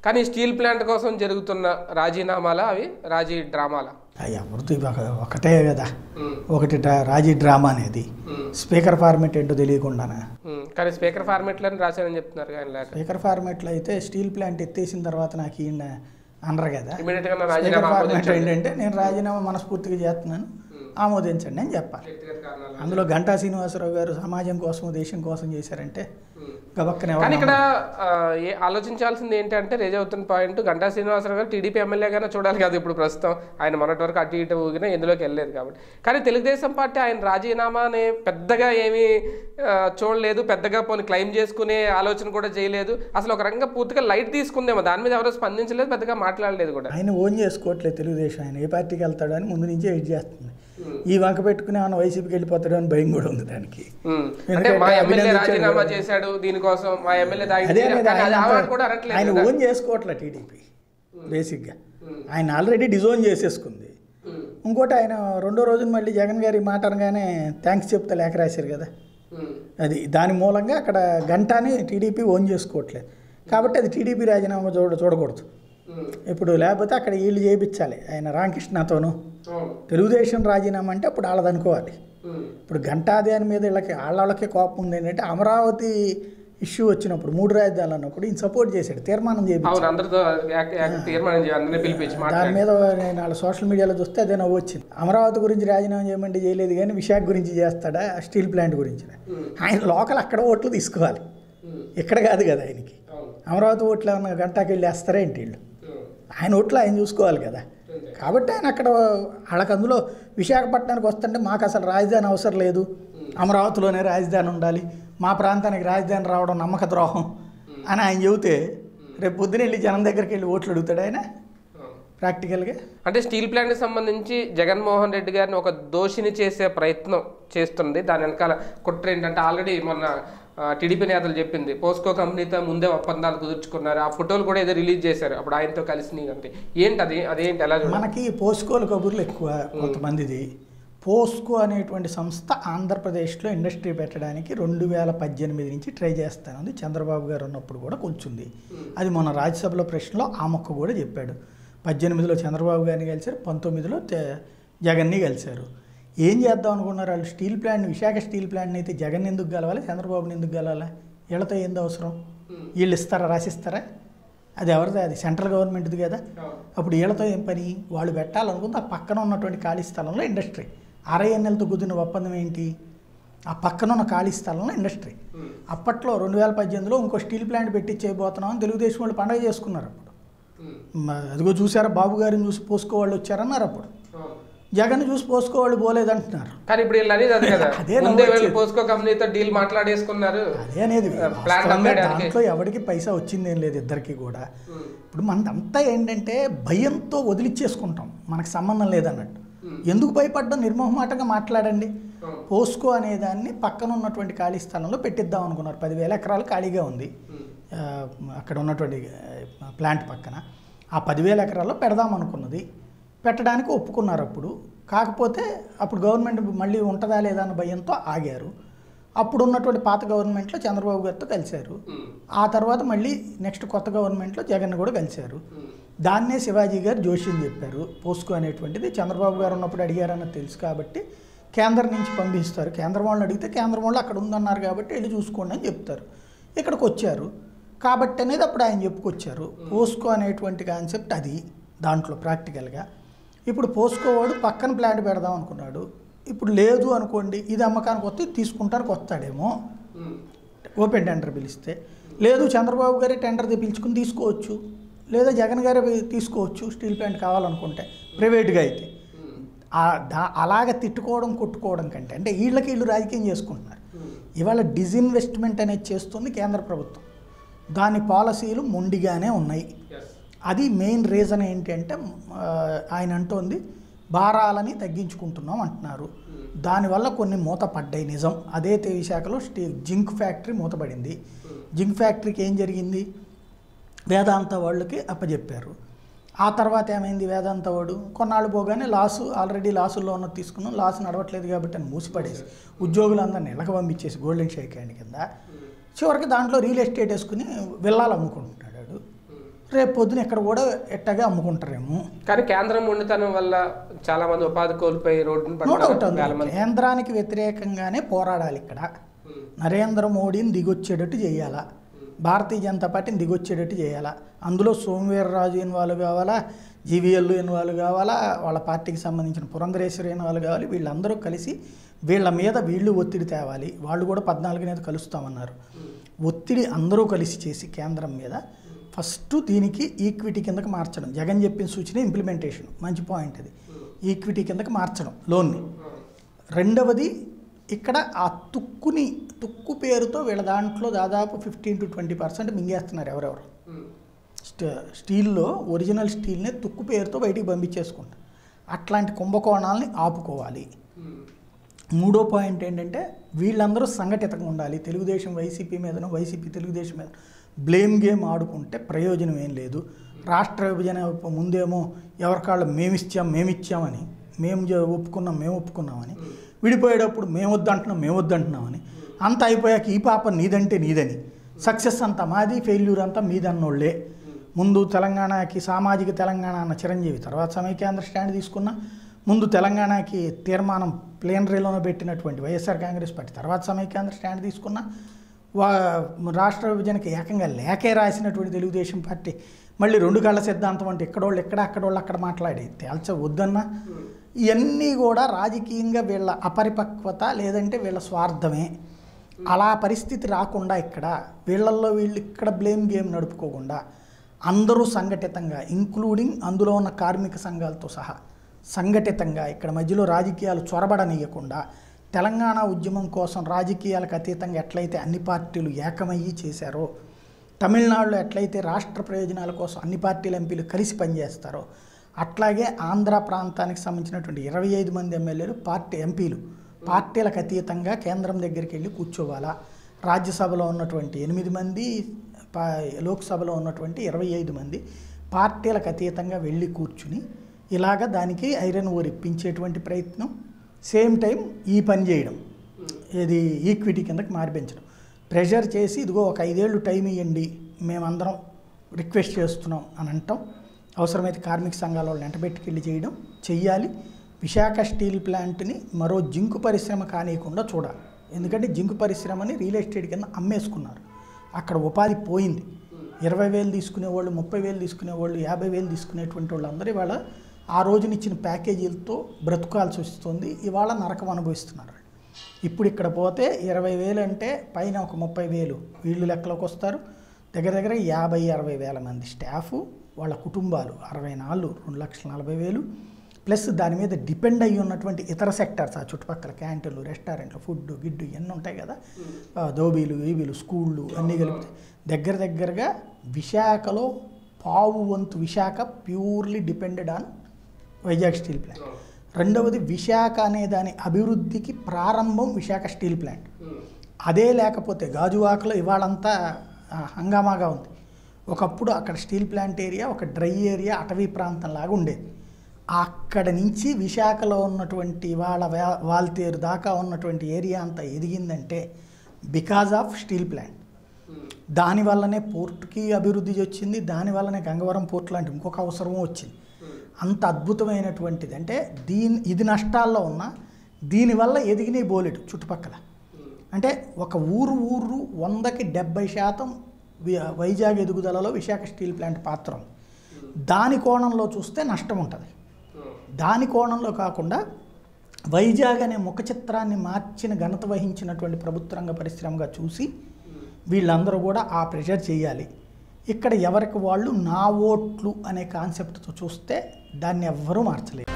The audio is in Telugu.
కానీ స్టీల్ ప్లాంట్ కోసం జరుగుతున్న రాజీనామాలా అవి రాజీ డ్రామాలా? ఎవరితో ఒకటే కదా, ఒకటి రాజీ డ్రామా అనేది. స్పీకర్ ఫార్మేట్ ఏంటో తెలియకుండానా? కానీ స్పీకర్ ఫార్మేట్లో రాశారని చెప్తున్నారు. కానీ స్పీకర్ ఫార్మేట్లో అయితే స్టీల్ ప్లాంట్ ఎత్తేసిన తర్వాత నాకు ఈయన అనరు కదా. స్పీకర్ ఫార్మేట్ ఏంటంటే నేను రాజీనామా మనస్ఫూర్తిగా చేస్తున్నాను, ఆమోదించండి అని చెప్పాలి. అందులో గంటా శ్రీనివాసరావు గారు సమాజం కోసం దేశం కోసం చేశారంటే గబక్కనే. కానీ ఇక్కడ ఆలోచించాల్సింది ఏంటంటే రేజ్ అవుతున్న పాయింట్, గంటా శ్రీనివాసరావు గారు టీడీపీ ఎమ్మెల్యేగానే చూడాలి కదా ఇప్పుడు ప్రస్తుతం. ఆయన మొన్నటి వరకు అటు ఇటు ఊగినా ఎందులోకి వెళ్ళలేదు కాబట్టి. కానీ తెలుగుదేశం పార్టీ ఆయన రాజీనామాని పెద్దగా ఏమీ చూడలేదు, పెద్దగా పోనీ క్లెయిమ్ చేసుకునే ఆలోచన కూడా చేయలేదు. అసలు ఒక రంగం పూర్తిగా లైట్ తీసుకుందేమో, దాని మీద ఎవరో స్పందించలేదు, పెద్దగా మాట్లాడలేదు కూడా. ఆయన ఓన్ చేసుకోవట్లేదు తెలుగుదేశం. ఆయన ఏ పార్టీకి వెళ్తాడో అని ముందు నుంచే వెయిట్ చేస్తుంది. ఈ వంక పెట్టుకుని ఆయన వైసీపీకి వెళ్ళిపోతాడు అని భయం కూడా ఉంది దానికి. రాజీనామా చేశాడు దీనికోసం, ఆయన ఓన్ చేసుకోవట్లే టీడీపీ బేసిక్గా. ఆయన ఆల్రెడీ డిజోన్ చేసేసుకుంది. ఇంకోటి ఆయన రెండో రోజున మళ్ళీ జగన్ గారి మాట అనగానే థ్యాంక్స్ చెప్తా లేఖ రాశారు కదా, అది దాని మూలంగా అక్కడ గంటాని టీడీపీ ఓన్ చేసుకోవట్లేదు. కాబట్టి అది టీడీపీ రాజీనామా చూడకూడదు ఇప్పుడు. లేకపోతే అక్కడ వీళ్ళు చేయించాలి ఆయన రామకృష్ణతోనూ. తెలుగుదేశం రాజీనామా అంటే అప్పుడు వాళ్ళది అనుకోవాలి. ఇప్పుడు గంటాదేని మీద వాళ్ళకే కోపం ఉంది ఏంటంటే అమరావతి ఇష్యూ వచ్చినప్పుడు 3 రాజధానులు అన్నప్పుడు ఈయన సపోర్ట్ చేశాడు, తీర్మానం చేయించాడు. దాని మీద నేను వాళ్ళ సోషల్ మీడియాలో చూస్తే అదే నవ్వు వచ్చింది. అమరావతి గురించి రాజీనామా చేయమంటే చేయలేదు, కానీ విశాఖ గురించి చేస్తాడా, స్టీల్ ప్లాంట్ గురించి. ఆయన లోకల్ అక్కడ ఓట్లు తీసుకోవాలి, ఇక్కడ కాదు కదా ఆయనకి. అమరావతి ఓట్లు ఏమన్నా గంటాకి వెళ్ళి వేస్తారా ఏంటి వీళ్ళు? ఆయన ఓట్లు ఆయన చూసుకోవాలి కదా. కాబట్టి ఆయన అక్కడ వాళ్ళకి అందులో విశాఖపట్నానికి వస్తుంటే మాకు అసలు రాజధాని అవసరం లేదు, అమరావతిలోనే రాజధాని ఉండాలి, మా ప్రాంతానికి రాజధాని రావడం నమ్మక ద్రోహం అని ఆయన చెబితే రేపు పొద్దున వెళ్ళి జనం దగ్గరికి వెళ్ళి ఓట్లు అడుగుతాడు ఆయన ప్రాక్టికల్గా. అంటే స్టీల్ ప్లాంట్కి సంబంధించి జగన్మోహన్ రెడ్డి గారిని ఒక దోషిని చేసే ప్రయత్నం చేస్తుంది. దాని వెనకాల కుట్ర ఏంటంటే ఆల్రెడీ మొన్న టీడీపీ నేతలు చెప్పింది పోస్కో కంపెనీతో ముందే ఒప్పందాలు కుదుర్చుకున్నారు. ఆ ఫోటోలు కూడా ఏదో రిలీజ్ చేశారు అప్పుడు ఆయనతో కలిసి. అంటే ఏంటి అదేంటి ఎలా? మనకి పోస్కోల కబుర్లు ఎక్కువ కొంతమందిది. పోస్కో అనేటువంటి సంస్థ ఆంధ్రప్రదేశ్లో ఇండస్ట్రీ పెట్టడానికి 2018 నుంచి ట్రై చేస్తానంది. చంద్రబాబు గారు ఉన్నప్పుడు కూడా కూర్చుంది. అది మొన్న రాజ్యసభలో ప్రశ్నలో ఆ మొక్క కూడా చెప్పాడు. 18లో చంద్రబాబు గారిని కలిశారు, 19లో జగన్ని కలిశారు. ఏం చేద్దాం అనుకున్నారు వాళ్ళు? స్టీల్ ప్లాంట్, విశాఖ స్టీల్ ప్లాంట్ని అయితే జగన్ ఎందుకు గెలవాలి, చంద్రబాబుని ఎందుకు గెలవాలి? వీళ్ళతో ఏంది అవసరం? వీళ్ళు ఇస్తారా, రాసిస్తారా? అది ఎవరిది? అది సెంట్రల్ గవర్నమెంట్ది కదా. అప్పుడు వీళ్ళతో ఏం పని? వాళ్ళు పెట్టాలనుకుంటే ఆ పక్కన ఉన్నటువంటి ఖాళీ స్థలంలో ఇండస్ట్రీ. RINLతో కుదిరిన ఒప్పందం ఏంటి? ఆ పక్కన ఉన్న ఖాళీ స్థలంలో ఇండస్ట్రీ. అప్పట్లో 2018లో ఇంకో స్టీల్ ప్లాంట్ పెట్టించేయబోతున్నామని తెలుగుదేశం వాళ్ళు పండగ చేసుకున్నారు. అప్పుడు అదిగో చూసారా, బాబు గారిని చూసి పోస్కో వాళ్ళు వచ్చారన్నారు. అప్పుడు జగన్ చూసి పోస్కో వాళ్ళు పోలేదంటున్నారు. కానీ ఇప్పుడు పోస్కో కంపెనీతో డీల్ మాట్లాడేసుకున్నారు. అదే అనేది దాంట్లో ఎవరికి పైసా వచ్చిందేం లేదు ఇద్దరికి కూడా. ఇప్పుడు మనదంతా ఏంటంటే భయంతో వదిలిచ్చేసుకుంటాం, మనకు సంబంధం లేదన్నట్టు. ఎందుకు భయపడ్డం? నిర్మోహమాటంగా మాట్లాడండి. పోస్కో అనేదాన్ని పక్కన ఉన్నటువంటి ఖాళీ స్థలంలో పెట్టిద్దాం అనుకున్నారు. 10,000 ఎకరాలు ఖాళీగా ఉంది అక్కడ ఉన్నటువంటి ప్లాంట్ పక్కన. ఆ 10,000 ఎకరాల్లో పెడదాం అనుకున్నది, పెట్టడానికి ఒప్పుకున్నారు అప్పుడు. కాకపోతే అప్పుడు గవర్నమెంట్ మళ్ళీ ఉంటుందా లేదా అన్న భయంతో ఆగారు. అప్పుడు ఉన్నటువంటి పాత గవర్నమెంట్లో చంద్రబాబు గారితో కలిశారు. ఆ తర్వాత మళ్ళీ నెక్స్ట్ కొత్త గవర్నమెంట్లో జగన్ కూడా కలిశారు. దాన్నే శివాజీ గారు జోషిని చెప్పారు. పోస్కో అనేటువంటిది చంద్రబాబు గారు ఉన్నప్పుడు అడిగారన్నది తెలుసు కాబట్టి కేంద్రం నుంచి పంపిస్తారు. కేంద్రం వాళ్ళని అడిగితే కేంద్రం వాళ్ళు అక్కడ ఉందన్నారు కాబట్టి వెళ్ళి చూసుకోండి అని చెప్తారు. ఇక్కడికి వచ్చారు కాబట్టి అనేది అప్పుడు ఆయన చెప్పుకొచ్చారు. పోస్కో అనేటువంటి కాన్సెప్ట్ అది దాంట్లో ప్రాక్టికల్గా. ఇప్పుడు పోస్కో వాడు పక్కన ప్లాంట్ పెడదాం అనుకున్నాడు. ఇప్పుడు లేదు అనుకోండి, ఇది అమ్మకానికి వస్తే తీసుకుంటానికి వస్తాడేమో ఓపెన్ టెండర్ పిలిస్తే. లేదు చంద్రబాబు గారే టెండర్ పిలుచుకుని తీసుకోవచ్చు, లేదా జగన్ గారే తీసుకోవచ్చు స్టీల్ ప్లాంట్ కావాలనుకుంటే ప్రైవేట్గా అయితే. అలాగ తిట్టుకోవడం కొట్టుకోవడం కంటే అంటే వీళ్ళు రాజకీయం చేసుకుంటున్నారు. ఇవాళ డిజిన్వెస్ట్మెంట్ అనేది చేస్తుంది కేంద్ర ప్రభుత్వం. దాని పాలసీలు మొండిగానే ఉన్నాయి. అది మెయిన్ రీజన్ ఏంటంటే ఆయన అంటోంది భారాలని తగ్గించుకుంటున్నాం అంటున్నారు. దానివల్ల కొన్ని మూతపడ్డాయి నిజం. అదే విశాఖలో జింక్ ఫ్యాక్టరీ మూతపడింది. జింక్ ఫ్యాక్టరీకి ఏం జరిగింది? వేదాంత వాళ్ళకి అప్పచెప్పారు. ఆ తర్వాత ఏమైంది? వేదాంత వాడు కొన్నాళ్ళు పోగానే ఆల్రెడీ లాసుల్లో ఉన్నది తీసుకున్నాం, లాస్ నడవట్లేదు కాబట్టి అని మూసిపడేసి ఉద్యోగులందరినీ ఇళ్ళకి పంపించేసి గోల్డెన్ షేక్ హ్యాండ్ కింద చివరికి దాంట్లో రియల్ ఎస్టేట్ వేసుకుని విల్లాలు అమ్ముకుంటున్నాడు. రేపు పొద్దున ఇక్కడ కూడా ఎట్టగా అమ్ముకుంటారేమో. కానీ కేంద్రం ఉండితనం వల్ల చాలా మంది ఉపాధి కోల్పోయి రోడ్డును పడ్డారు. కేంద్రానికి వ్యతిరేకంగానే పోరాడాలి ఇక్కడ. నరేంద్ర మోడీని దిగొచ్చేటట్టు చేయాలా, భారతీయ జనతా పార్టీని దిగొచ్చేటట్టు చేయాలా. అందులో సోమవీర్రాజు ఇన్వాల్వ్ కావాలా, జీవీఎల్ ఇన్వాల్వ్ కావాలా, వాళ్ళ పార్టీకి సంబంధించిన పురంధరేశ్వరి ఇన్వాల్వ్ కావాలి. వీళ్ళందరూ కలిసి వీళ్ళ మీద వీళ్ళు ఒత్తిడి తేవాలి. వాళ్ళు కూడా 14 కలుస్తామన్నారు. ఒత్తిడి అందరూ కలిసి చేసి కేంద్రం మీద ఫస్ట్ దీనికి ఈక్విటీ కిందకి మార్చడం. జగన్ చెప్పిన సూచన ఇంప్లిమెంటేషన్ మంచి పాయింట్. అది ఈక్విటీ కిందకి మార్చడం లోన్ని. రెండవది ఇక్కడ ఆ తుక్కు పేరుతో వీళ్ళ దాంట్లో దాదాపు 15 to 20% మింగేస్తున్నారు ఎవరెవరు. స్టీల్లో ఒరిజినల్ స్టీల్నే తుక్కు పేరుతో బయటికి పంపించేసుకుంటారు. అట్లాంటి కుంభకోణాలని ఆపుకోవాలి. మూడో పాయింట్ ఏంటంటే వీళ్ళందరూ సంఘటితంగా ఉండాలి. తెలుగుదేశం వైసీపీ మీదనో, వైసీపీ తెలుగుదేశం మీద బ్లేమ్ గేమ్ ఆడుకుంటే ప్రయోజనం ఏం లేదు. రాష్ట్ర విభజన ముందేమో ఎవరికాళ్ళు మేమిచ్చామని, మేము ఒప్పుకున్నామని, విడిపోయేటప్పుడు మేము వద్దంటున్నామని, అంత అయిపోయాక ఈ పాప నీదంటే నీదని, సక్సెస్ అంతా మాది, ఫెయిల్యూర్ అంతా మీదన్నోళ్ళే. ముందు తెలంగాణకి సామాజిక తెలంగాణ అన్న చిరంజీవి, తర్వాత సమైక్యాంధ్ర స్టాండ్ తీసుకున్నా, ముందు తెలంగాణకి తీర్మానం ప్లేనరీలోనే పెట్టినటువంటి వైఎస్ఆర్ కాంగ్రెస్ పార్టీ, తర్వాత సమైక్యాంధ్ర స్టాండ్ తీసుకున్న, రాష్ట్ర విభజనకి ఏకంగా లేఖే రాసినటువంటి తెలుగుదేశం పార్టీ మళ్ళీ 2 కళ్ళ సిద్ధాంతం అంటే ఇక్కడోళ్ళు ఇక్కడ, అక్కడోళ్ళు అక్కడ మాట్లాడి తేల్చవద్దన్నా. ఇవన్నీ కూడా రాజకీయంగా వీళ్ళ అపరిపక్వత లేదంటే వీళ్ళ స్వార్థమే. అలా పరిస్థితి రాకుండా ఇక్కడ వీళ్ళల్లో వీళ్ళు ఇక్కడ బ్లేమ్ గేమ్ నడుపుకోకుండా అందరూ సంఘటితంగా, ఇంక్లూడింగ్ అందులో ఉన్న కార్మిక సంఘాలతో సహా సంఘటితంగా ఇక్కడ మధ్యలో రాజకీయాలు చొరబడనీయకుండా తెలంగాణ ఉద్యమం కోసం రాజకీయాలకు అతీతంగా ఎట్లయితే అన్ని పార్టీలు ఏకమయ్యి చేశారో, తమిళనాడులో ఎట్లయితే రాష్ట్ర ప్రయోజనాల కోసం అన్ని పార్టీల ఎంపీలు కలిసి పనిచేస్తారో, అట్లాగే ఆంధ్ర ప్రాంతానికి సంబంధించినటువంటి 25 మంది ఎమ్మెల్యేలు ఎంపీలు పార్టీలకు అతీతంగా కేంద్రం దగ్గరికి వెళ్ళి కూర్చోవాలా. రాజ్యసభలో ఉన్నటువంటి 8 మంది, లోక్సభలో ఉన్నటువంటి 25 మంది పార్టీలకు అతీతంగా వెళ్ళి కూర్చుని ఇలాగ దానికి ఐరన్ ఓర్ ఇప్పించేటువంటి ప్రయత్నం, సేమ్ టైం ఈ పని చేయడం, ఇది ఈక్విటీ కిందకి మార్పించడం, ప్రెషర్ చేసి ఇదిగో ఒక 5 ఏళ్ళు టైం ఇవ్వండి మేమందరం రిక్వెస్ట్ చేస్తున్నాం అని అంటాం. అవసరమైతే కార్మిక సంఘాల వాళ్ళని ఎంటబెట్టుకెళ్ళి చెయ్యాలి. విశాఖ స్టీల్ ప్లాంట్ని మరో జింకు పరిశ్రమ కానియకుండా చూడాలి. ఎందుకంటే జింకు పరిశ్రమని రియల్ ఎస్టేట్ కింద అమ్మేసుకున్నారు. అక్కడ ఉపాధి పోయింది. 20,000 తీసుకునేవాళ్ళు, 30,000 తీసుకునేవాళ్ళు, 50,000 తీసుకునేటువంటి వాళ్ళందరూ ఇవాళ ఆ రోజునిచ్చిన ప్యాకేజీలతో బ్రతుకాల్సి వస్తుంది. ఇవాళ నరకం అనుభవిస్తున్నారు. ఇప్పుడు ఇక్కడ పోతే 20,000 అంటే పైన ఒక 30,000 వీళ్ళు లెక్కలోకి వస్తారు. దగ్గర 50-60 వేల మంది స్టాఫు, వాళ్ళ కుటుంబాలు 64, 2,40,000 ప్లస్ దాని మీద డిపెండ్ అయ్యి ఉన్నటువంటి ఇతర సెక్టర్స్, ఆ చుట్టుపక్కల క్యాంటీన్లు, రెస్టారెంట్లు, ఫుడ్ గిడ్డు ఇవన్నీ ఉంటాయి కదా, దోబీలు, ఈబీలు, స్కూళ్ళు అన్నీ కలిపి దగ్గరగా విశాఖలో పావు వంతు Visakha purely depended on Vizag steel plant. రెండవది విశాఖ అనే దాని అభివృద్ధికి ప్రారంభం విశాఖ స్టీల్ ప్లాంట్. అదే లేకపోతే గాజువాకలో ఇవాళంతా హంగామాగా ఉంది. ఒకప్పుడు అక్కడ స్టీల్ ప్లాంట్ ఏరియా ఒక డ్రై ఏరియా, అటవీ ప్రాంతం లాగా ఉండేది. అక్కడ నుంచి విశాఖలో ఉన్నటువంటి వాళ్ళ వాల్తేరు దాకా ఉన్నటువంటి ఏరియా అంతా ఎదిగిందంటే బికాజ్ ఆఫ్ స్టీల్ ప్లాంట్. దానివల్లనే పోర్టుకి అభివృద్ధి వచ్చింది, దానివల్లనే గంగవరం పోర్ట్ లాంటి ఇంకొక అవసరం వచ్చింది. అంత అద్భుతమైనటువంటిది. అంటే ఇది నష్టాల్లో ఉన్న దీనివల్ల ఎదిగినే బోలెడు చుట్టుపక్కల. అంటే ఒక ఊరు 100కి 70% వైజాగ్ ఎదుగుదలలో విశాఖ స్టీల్ ప్లాంట్ పాత్ర ఉంది. దాని కోణంలో చూస్తే నష్టం ఉంటుంది. దాని కోణంలో కాకుండా వైజాగ్ అనే ముఖ చిత్రాన్ని మార్చిన ఘనత వహించినటువంటి ప్రభుత్వ రంగ పరిశ్రమగా చూసి వీళ్ళందరూ కూడా ఆ ప్రెషర్ చేయాలి. ఇక్కడ ఎవరికి వాళ్ళు నా ఓట్లు అనే కాన్సెప్ట్తో చూస్తే దాన్ని ఎవ్వరూ మార్చలేరు.